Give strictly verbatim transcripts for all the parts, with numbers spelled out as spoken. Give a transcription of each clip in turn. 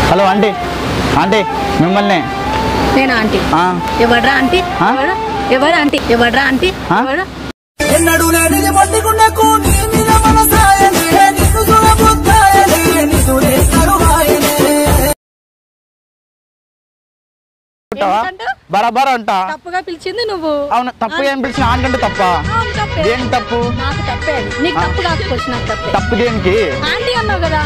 Hello aunty aunty మిమ్మల్ని నేను aunty ఎవడ్రా ఆంటీ ఎవరు ఆంటీ ఎవడ్రా ఆంటీ ఎన్నడూ లేని మొండిగుండకు నీ మీద మనసాయనే నిన్ను చూడబుద్ధాయనే నిన్ను రేస్తారు ఆయనే బరాబర్ అంట తప్పుగా పిలిచింది నువ్వు. అవును తప్పు ఏం పిలిచిన ఆంటీ అంటే తప్ప దేనికి తప్పు నాకు తప్పే నీకు తప్పు కాకపోవచ్చు నాకు తప్పే తప్పు దేనికి ఆంటీ అన్నావు కదా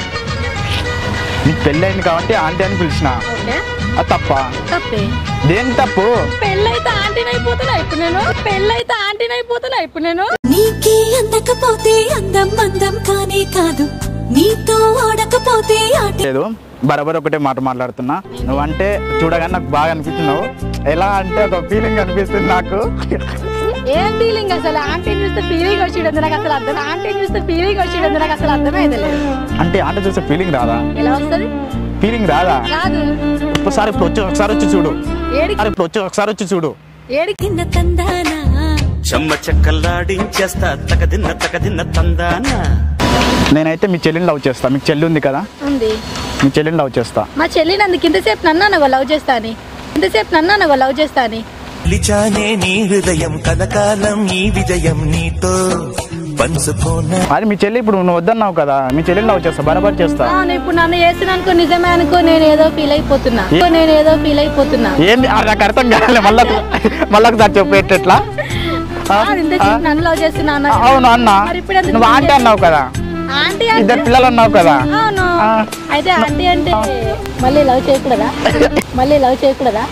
నీకు పెళ్ళి అయింది కాబట్టి ఆంటీ అని పిలిచిన అది తప్ప తప్పే దేనికి తప్పు పెళ్ళైతే ఆంటీని అయిపోతున్నా ఇప్పుడు నేను పెళ్ళైతే ఆంటీని అయిపోతున్నా ఇప్పుడు నేను నీకే అందకపోతే అందం అందం కానే కాదు నీతో ఆడకపోతే లేదు బరాబర్ ఒకటే మాట మాట్లాడుతున్నా నువ్వంటే చూడగానే నాకు బాగా అనిపించినావు ఎలా అంటే ఒక ఫీలింగ్ అనిపిస్తుంది నాకు ఏం ఫీలింగ్ అసలు ఆంటీ చూస్తే ఫీలింగ్ వచ్చేది నాకు అసలు అర్థం ఆంటీ చూస్తే ఫీలింగ్ వచ్చేది నాకు అసలు అర్థమైంది అంటే ఆంటీ చూస్తే ఫీలింగ్ రాదా ఎలా వస్తుంది ఫీలింగ్ రాదా రాదు ఒకసారి ఇప్పుడు వచ్చి ఒకసారి వచ్చి చూడు ఇప్పుడు వచ్చి ఒకసారి వచ్చి చూడు ఏడికిన్న తందానా చెమ్మ చెక్కల్లాడించేస్తా తగదిన్న తగదిన్న తందానా నేనైతే మీ చెల్లిని లవ్ చేస్తా మీకు చెల్లి ఉంది కదా ఉంది మీ చెల్లిని లవ్ చేస్తా మా చెల్లిని అందుకు ఇంతసేపు నన్ను లవ్ చేస్తా అని ఇంతసేపు నన్ను లవ్ చేస్తా అని లిచానే నీ హృదయం కలకాలం ఈ విజయం నీతో పంచుకోనా అది మీ చెల్లి ఇప్పుడు నువ్వు వద్దన్నావు కదా మీ చెల్లిని లవ్ చేస్తా బరాబర్ చేస్తా ఇప్పుడు నన్ను చేసిన అనుకో నిజమే అనుకో నేను ఏదో ఫీల్ అయిపోతున్నా నేను ఏదో ఫీల్ అయిపోతున్నా ఏంది నాకు అర్థం కాలే మళ్ళీ మళ్ళీ ఒకసారి చెప్పు ఎట్లా నన్ను లవ్ చేస్తున్నా అవును అన్నా నువ్వు ఆంటీ అన్నావు కదా ఆంటీ ఇద్దరు పిల్లలు అన్నావు కదా అవును అయితే ఆంటీ అంటే మళ్ళీ లవ్ చేయకూడదా మళ్ళీ లవ్ చేయకూడదా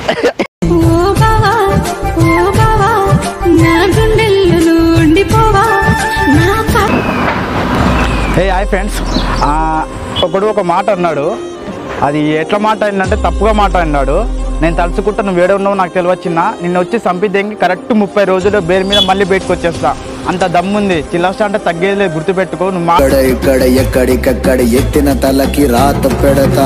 హే హాయ్ ఫ్రెండ్స్ ఒకడు ఒక మాట అన్నాడు అది ఎట్లా మాట అయిందంటే తప్పుగా మాట అన్నాడు నేను తలుచుకుంటా నువ్వు వేడే ఉన్నావు నాకు తెలివచ్చిన నిన్ను వచ్చి చంపిద్దేంగి కరెక్ట్ ముప్పై రోజులు బేరు మీద మళ్ళీ బయటకు వచ్చేస్తా అంత దమ్ముంది చిల్లర్ స్టార్ అంటే తగ్గేది లేదు గుర్తుపెట్టుకో నువ్వు ఇక్కడ ఎక్కడికక్కడ ఎత్తిన తలకి రాత పెడతా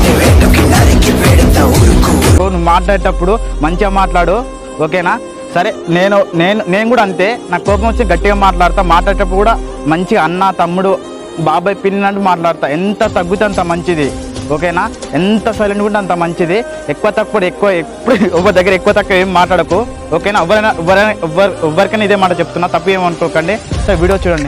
నువ్వు మాట్లాడేటప్పుడు మంచిగా మాట్లాడు ఓకేనా సరే నేను నేను నేను కూడా అంతే నాకు కోపం వచ్చి గట్టిగా మాట్లాడతా మాట్లాడేటప్పుడు కూడా మంచిగా అన్న తమ్ముడు బాబాయ్ పిల్లినట్టు మాట్లాడతా ఎంత తగ్గితే అంత మంచిది ఓకేనా ఎంత సైలెంట్ కూడా అంత మంచిది ఎక్కువ తక్కువ ఎక్కువ ఎప్పుడు ఎవరి దగ్గర ఎక్కువ తక్కువ ఏం మాట్లాడకు ఓకేనా ఎవరైనా ఎవరైనా ఎవరు ఎవరికైనా ఇదే మాట చెప్తున్నా తప్పు ఏమనుకోకండి సరే వీడియో చూడండి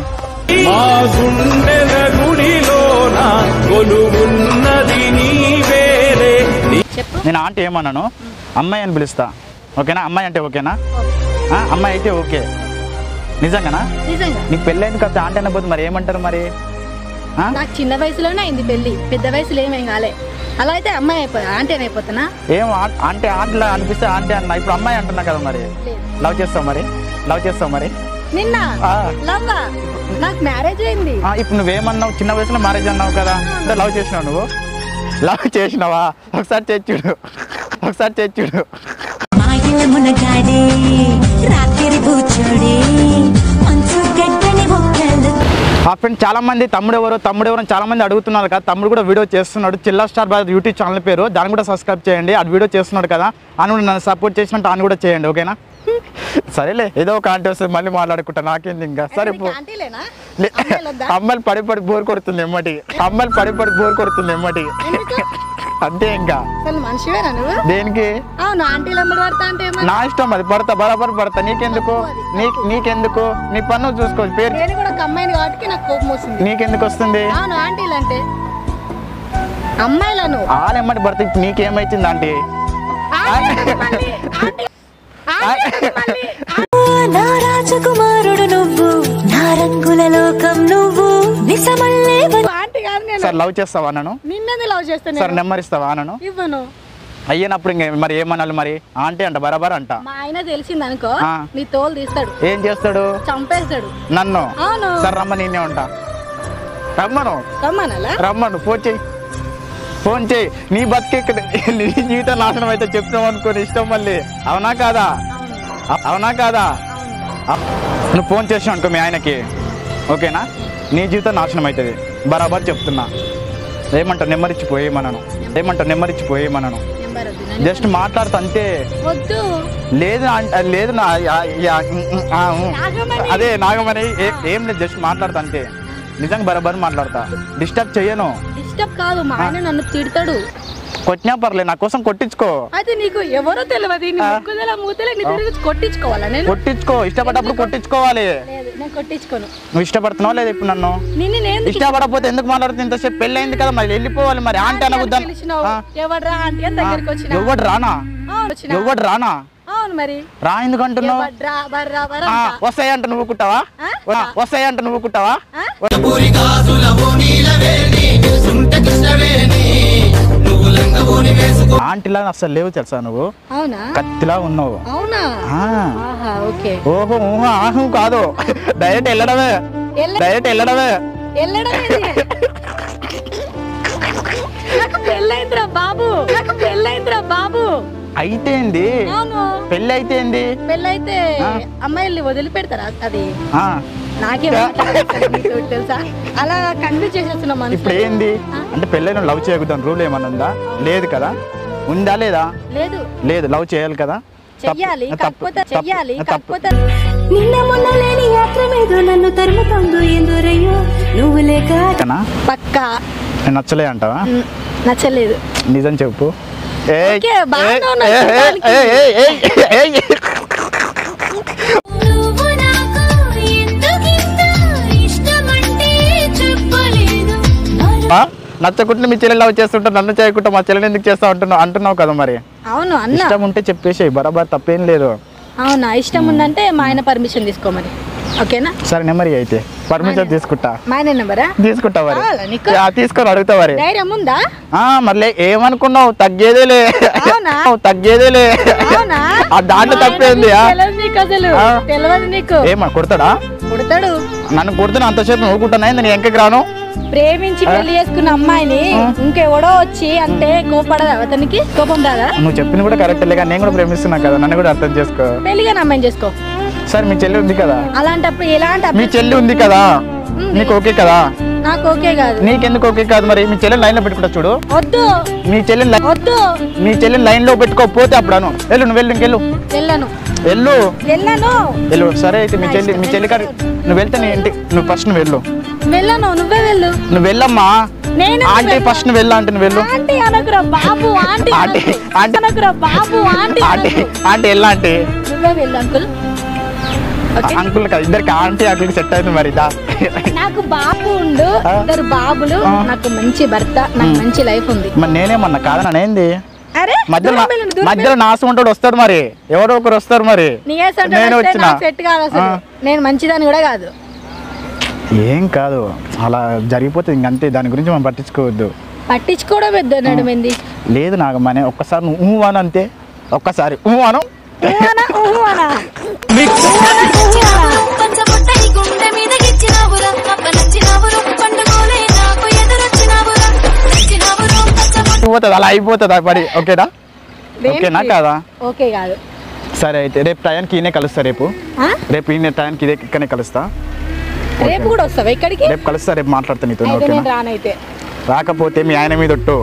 నేను ఆంటీ ఏమన్నాను అమ్మాయి అని పిలుస్తా ఓకేనా అమ్మాయి అంటే ఓకేనా అమ్మాయి అయితే ఓకే నిజంగానా నీకు పెళ్ళైంది కదా ఆంటీ అనబోదు మరి ఏమంటారు మరి నాకు చిన్న వయసులోనే అయింది పెళ్లి పెద్ద వయసులో ఏమేం కాలే అలా అయితే అమ్మాయి అయిపోతా ఆంటీ అని అయిపోతానా ఏం అంటే ఆంటీలా అనిపిస్తే ఆంటీ అన్న ఇప్పుడు అమ్మాయి అంటున్నా కదా మరి లవ్ చేస్తావు మరి లవ్ చేస్తావు మరి నిన్న లవ్ నాకు మ్యారేజ్ అయింది ఇప్పుడు నువ్వేమన్నావు చిన్న వయసులో మ్యారేజ్ అన్నావు కదా లవ్ చేసినావు నువ్వు లవ్ చేసినావా ఒకసారి చేర్చుడు ఒకసారి చేర్చుడు ఆ ఫ్రెండ్ చాలా మంది తమ్ముడు ఎవరో తమ్ముడు ఎవరో చాలా మంది అడుగుతున్నారు కదా తమ్ముడు కూడా వీడియో చేస్తున్నాడు chiller star boy YouTube channel పేరు దాన్ని కూడా సబ్స్క్రైబ్ చేయండి అది వీడియో చేస్తున్నాడు కదా అని కూడా నన్ను సపోర్ట్ చేసినట్టు అని కూడా చేయండి ఓకేనా సరేలే ఏదో ఒక ఆంటీ వస్తుంది మళ్ళీ మాట్లాడుకుంటా నాకేంది ఇంకా సరే అమ్మాయిలు పడి పడి బోర్ కొడుతుంది ఎమ్మటి అమ్మాయిలు పడి పడి బోర్ కొడుతుంది ఎమ్మటి అంతే ఇంకా దేనికి నా ఇష్టం అది పడతా బరాబర్ పడతా నీకెందుకు నీకెందుకు నీ పన్ను చూసుకో పేరు నీకెందుకు వస్తుంది ఆలెమ్మటి పడతా ఇప్పుడు నీకేమైతుంది ఆంటీ నా రాజకుమారుడు నువ్వు నా రంగుల లోకం నువ్వు సార్ లవ్ చేస్తావా నన్ను సార్ నెంబర్ ఇస్తావా నన్ను అయ్యినప్పుడు ఇంక మరి ఏమనాలి మరి ఆంటీ అంట బరాబర్ అంట మా ఆయన తెలిసింది అనుకో నీ తోలు తీస్తాడు ఏం చేస్తాడు చంపేస్తాడు నన్ను సార్ రమ్మ నేనే ఉంటా రమ్మను రమ్మను ఫోన్ చెయ్యి ఫోన్ చేయి నీ బతికే నీ జీవితం నాశనం అయితే చెప్తాం అనుకోని ఇష్టం మళ్ళీ అవునా కాదా అవునా కాదా నువ్వు ఫోన్ చేసావు అనుకో మీ ఆయనకి ఓకేనా నీ జీవితం నాశనం అవుతుంది బరాబర్ చెప్తున్నా ఏమంటావు నెంబర్ ఇచ్చిపోయేమన్నాను ఏమంటావు నెంబర్ ఇచ్చిపోయేమన్నాను జస్ట్ మాట్లాడుతా అంతే లేదు లేదు అదే నాగమని ఏం లేదు జస్ట్ మాట్లాడతా అంతే నిజంగా బరాబర్ మాట్లాడతా డిస్టర్బ్ చెయ్యను డిస్టర్బ్ కాదు, మా ఆయన నన్ను తిడతాడు. కొట్టినా పర్లేదు, నా కోసం కొట్టించుకో. అయితే నీకు ఎవరో తెలియదు, కొట్టించుకోవాలా? నేను కొట్టించుకో, ఇష్టపడ్డప్పుడు కొట్టించుకోవాలి. నేను కొట్టించుకోను. నువ్వు ఇష్టపడుతున్నావు లేదు ఇప్పుడు నన్ను? ఇష్టపడకపోతే ఎందుకు మాట్లాడుతుంది? ఇంతసేపు పెళ్ళి అయింది కదా, మరి వెళ్ళిపోవాలి. మరి ఆంటీ అనవద్దా? ఎవడ్రా ఆంటీ అని దగ్గరికి వచ్చిన? ఎవడు రానా? ఎవడు రానా? అవును మరి రా ఎందుకు అంటున్నావు? వస్తాయంట నువ్వు కుట్టావా? వస్తాయంట నువ్వు కుట్టావా? ఆంటీలా అసలు లేవు తెలుసా నువ్వు? అవునా? కత్తిలా ఉన్నావు. అవునా? ఓహో ఊహా ఆహు కాదు, డైరెక్ట్ వెళ్ళడమే, డైరెక్ట్ వెళ్ళడమే. పెళ్ళైందిరా బాబు, పెళ్ళైందిరా బాబు. అయితే ఏంది? పెళ్ళి అయితే ఏంది? పెళ్ళైతే అమ్మాయిల్ని వదిలిపెడతారా? అది నాకే తెలుసా, అలా కన్విన్స్ చేసేస్తున్నాం. ఇప్పుడు ఏంది అంటే పెళ్ళైన లవ్ చేయకూడదు రూల్ ఏమన్నా ఉందా? లేదు కదా. ఉందా లేదా? లేదు లేదు, లవ్ చేయాలి కదా. చెయ్యాలి, కాకపోతే చెయ్యాలి, కాకపోతే నిన్న మొన్న లేని యాత్ర మీద నన్ను తరుముతుందో ఎందురయ్యో నువ్వు లేక. పక్కా నచ్చలే అంటావా? నచ్చలేదు. నిజం చెప్పు. నచ్చకుంటే మీ చెల్లెలు లవ్ చేస్తుంటా, నన్ను చేయకుండా మా చెల్లెని ఎందుకు చేస్తా అంటున్నావు అంటున్నావు కదా. మరి అవును అన్న, ఇష్టం ఉంటే చెప్పేసి బరాబర్, తప్పేం లేదు. అవునా? ఇష్టం ఉందంటే మా ఆయన పర్మిషన్ తీసుకో మరి, ఓకేనా? సరే నెంబర్ అయితే పర్మిషన్ తీసుకుంటా. మా ఆయన నెంబరా? తీసుకుంటా మరి, తీసుకొని అడుగుతా మరి. ధైర్యం ఉందా? మళ్ళీ ఏమనుకున్నావు? తగ్గేదేలే, తగ్గేదేలే. దాంట్లో తప్పేంది? తెలియదు నీకు. ఏమా కొడతాడా? కొడతాడు. నన్ను కొడుతున్నా అంతసేపు నవ్వుకుంటున్నా, నేను ఎంకకి రాను. ప్రేమించి పెళ్లి చేసుకున్న అమ్మాయిని ఇంకెవడో వచ్చి అంటే కోపడదా? అతనికి కోపం రాదా? నువ్వు చెప్పింది కూడా కరెక్ట్ లేక, నేను కూడా ప్రేమిస్తున్నా కదా, నన్ను కూడా అర్థం చేసుకో. పెళ్లిగా అమ్మాయిని చేసుకో. సరే మీ చెల్లి ఉంది కదా. అలాంటప్పుడు ఎలాంటి? మీ చెల్లి ఉంది కదా, నీకు ఓకే కదా? నాకు ఓకే కాదు. నీకెందుకు ఓకే కాదు? మరి మీ చెల్లి లైన్ లో పెట్టుకుంటా చూడు. వద్దు. మీ చెల్లి వద్దు, మీ చెల్లి లైన్ లో పెట్టుకోకపోతే అప్పుడు వెళ్ళు, నువ్వు వెళ్ళు, ఇంకెళ్ళు. వెళ్ళను. వెళ్ళు, వెళ్ళను. వెళ్ళు. సరే అయితే మీ చెల్లి, మీ చెల్లి కాదు, నువ్వు వెళ్తే నీ ఇంటి, నువ్వు ఫస్ట్ నువ్వు వెళ్ళు. వెళ్ళను, నువ్వే వెళ్ళు. నువ్వు వెళ్ళమ్మా. ఆంటీ ఫస్ట్ నువ్వు వెళ్ళు. అంటే నువ్వు వెళ్ళు. ఆంటీ అనకురా బాబు, ఆంటీ ఆంటీ ఆంటీ అనకురా బాబు, ఆంటీ ఆంటీ ఆంటీ వెళ్ళా. అంటే నువ్వే వెళ్ళు అంకుల్. అంకుల్ కదా, ఇద్దరికి ఆంటీ అంకుల్ సెట్ అయింది మరి. నాకు బాబు ఉండు, ఇద్దరు బాబులు, నాకు మంచి భర్త, నాకు మంచి లైఫ్ ఉంది. మరి నేనేమన్నా కాదన్నా ఏంది? మధ్యలో మధ్యలో నాసు ఉంటాడు వస్తాడు, మరి ఎవరో ఒకరు వస్తారు. మరి నేను వచ్చిన సెట్ కాదు అసలు, నేను మంచిదాన్ని కూడా కాదు. ఏం కాదు, అలా జరిగిపోతుంది ఇంకంతే, దాని గురించి మనం పట్టించుకోవద్దు. పట్టించుకోవడం పెద్ద లేదు నాగమ్మనే, ఒక్కసారి నువ్వు ఊహు అను అంతే, ఒక్కసారి ఊహు అను. అయిపోతుంది, అలా అయిపోతుంది ఆ పడి. ఓకేనా? ఓకేనా కాదా? ఓకే కాదు. సరే అయితే రేపు టయానికి ఈయనే కలుస్తా. రేపు రేపు ఈయన టయానికి ఇదే ఇక్కడనే కలుస్తా. రేపు కూడా వస్తావా ఇక్కడికి? రేపు కలుస్తా, రేపు మాట్లాడతా నీతో. రానైతే రాకపోతే మీ ఆయన మీద ఒట్టు.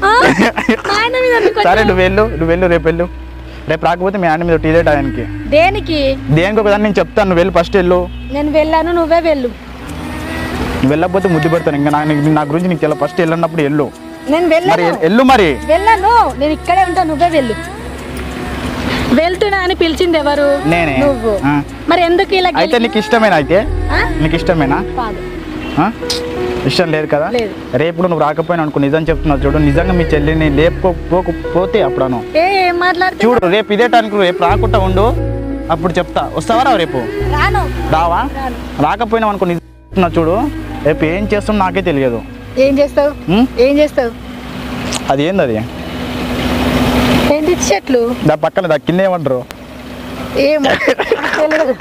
సరే నువ్వు వెళ్ళు, నువ్వు వెళ్ళు, రేపు వెళ్ళు. రేపు రాకపోతే మీ ఆయన మీద ఒట్టు ఇదే టయానికి. దేనికి? దేనికి ఒకదాన్ని నేను చెప్తాను, నువ్వు వెళ్ళు ఫస్ట్ వెళ్ళు. నేను వెళ్ళాను, నువ్వే వెళ్ళు. నువ్వు వెళ్ళకపోతే ముద్దు పెడతాను. ఇంకా నా గురించి నీకు తెల్ల, ఫస్ట్ వెళ్ళినప్పుడు వెళ్ళు. నేను వెళ్ళను. వెళ్ళు మరి. వెళ్ళను, నేను ఇక్కడే ఉంటా, నువ్వే వెళ్ళు. వెళ్తున్నా అని పిలిచింది ఎవరు? నేనే. నువ్వు. మరి ఎందుకు ఇలా? అయితే నీకు ఇష్టమేనా? అయితే నీకు ఇష్టమేనా? ఇష్టం లేదు కదా. రేపు నువ్వు రాకపోయినా అనుకో, నిజం చెప్తున్నావు చూడు, నిజంగా మీ చెల్లిని లేపుకోకపోతే అప్పుడు అను చూడు. రేపు ఇదే టైంకి రేపు రాకుండా ఉండు, అప్పుడు చెప్తా. వస్తావా రా? రేపు రావా? రాకపోయినావు అనుకో, నిజం చెప్తున్నా చూడు, రేపు ఏం చేస్తున్నా నాకే తెలియదు. ఏం చేస్తావు? ఏం చేస్తావు? అది ఏంది? అది ఏంటి? చెట్లు దా పక్కన, దా కింద ఏమంటారు? ఏమో తెలియదు.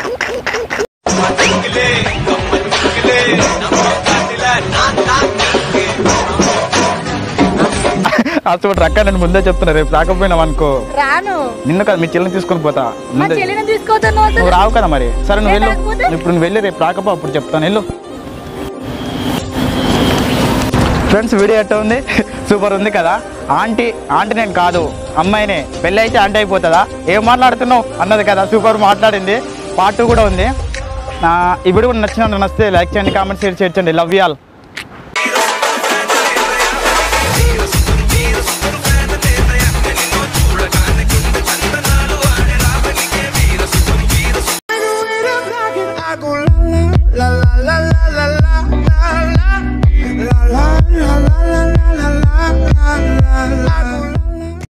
అసలు రక్క నేను ముందే చెప్తున్నా, రేపు రాకపోయినావు అనుకో రాను. నిన్ను కదా మీ చెల్లిని తీసుకొని పోతా. నువ్వు రావు కదా మరి. సరే నువ్వు వెళ్ళు, ఇప్పుడు నువ్వు వెళ్ళి రేపు రాకపో అప్పుడు చెప్తాను. వెళ్ళు. ఫ్రెండ్స్ వీడియో ఎట్ట ఉంది? సూపర్ ఉంది కదా. ఆంటీ ఆంటీ నేను కాదు, అమ్మాయినే. పెళ్ళి అయితే ఆంటీ అయిపోతుందా? ఏం మాట్లాడుతున్నావు అన్నది కదా, సూపర్ మాట్లాడింది. పార్ట్ టూ కూడా ఉంది. ఈ వీడియో కూడా నచ్చినందుకు నచ్చితే లైక్ చేయండి, కామెంట్ షేర్ చేయండి. Love you all.